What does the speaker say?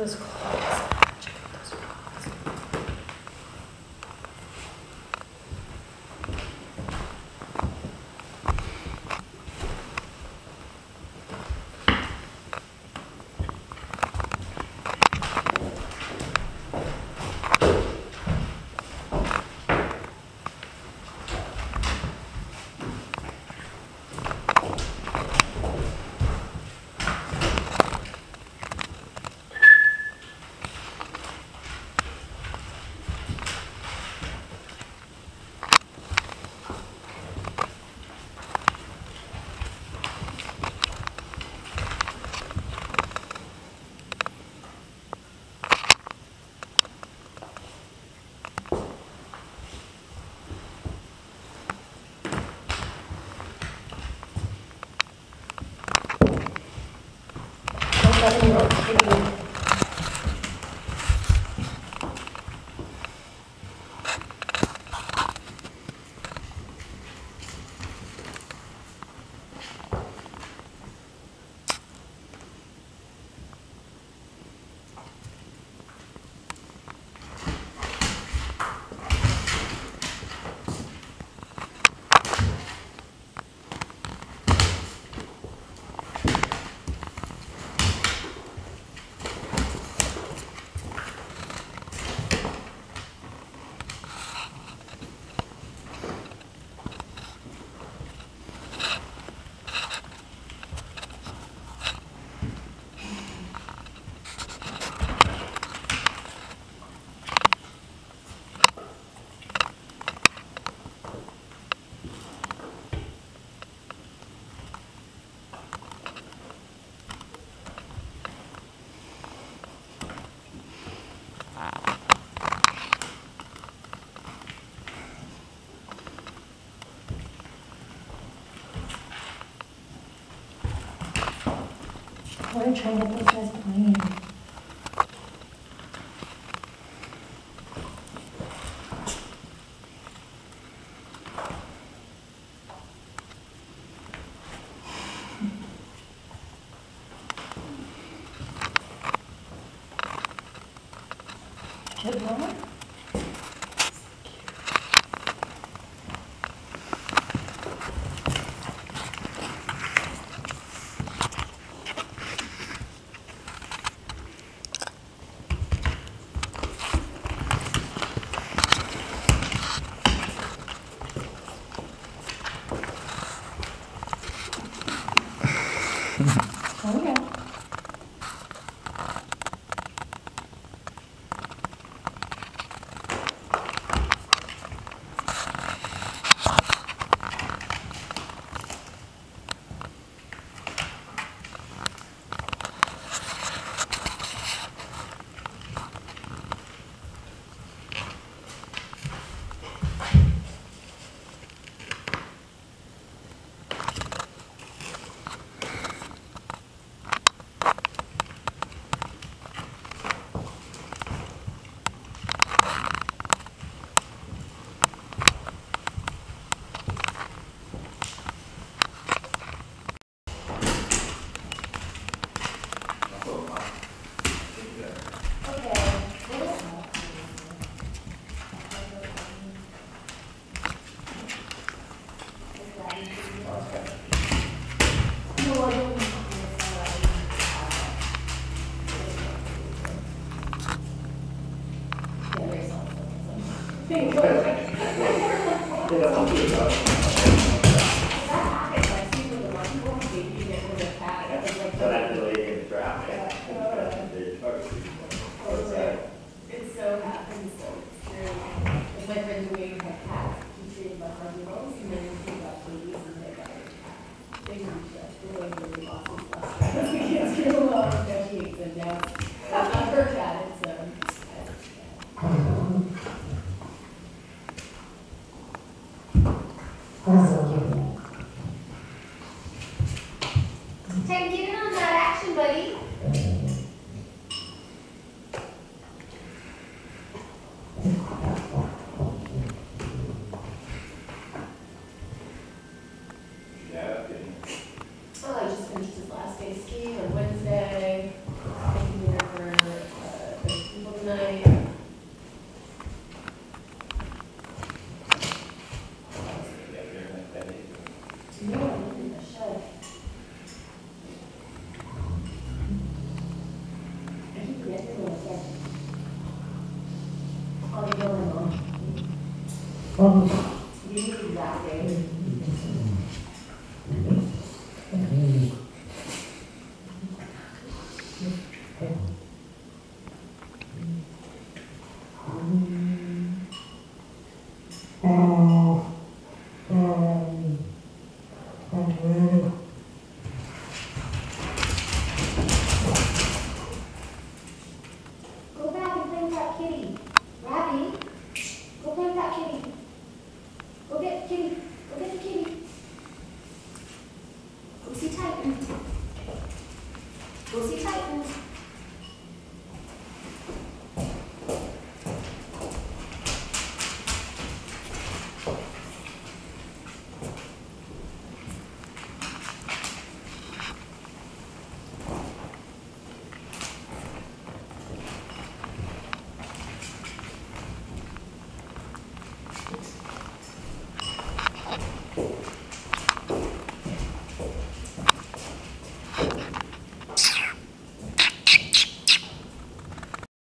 those claws. Check out those claws. Why are you trying to get those guys playing? Good one. Oh yeah. It's so happens so true. It's like when we had cats, you treat them like animals, and then you think about babies and they're like, they can be just the way really lost his luster. The kids grew a lot of techniques, and now that's not her cat, it's Hey, get in on that action, buddy. Oh, I just finished his last day skiing on Wednesday. Thank you for Give me the exact date. Go back and play with that kitty. Rabbit, go play with that kitty. Go get the kitty. Go get the kitty. Go see Titan. Go see Titan.